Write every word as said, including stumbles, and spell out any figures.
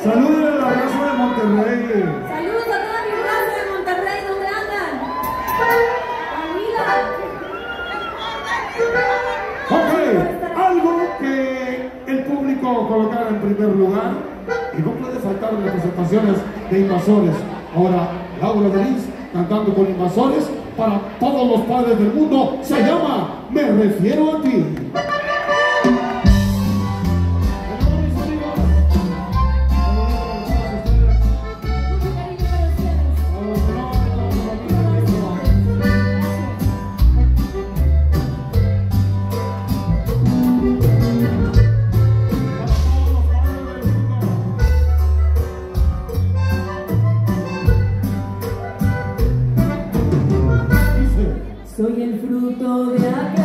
Saluden a la raza de Monterrey. Saludos a toda mi raza de Monterrey, ¿dónde andan? Ok, algo que el público colocara en primer lugar, y no puede faltar en las presentaciones de Invasores. Ahora, Laura Delis cantando con Invasores para todos los padres del mundo, se llama Me Refiero a Ti. Soy el fruto de aquel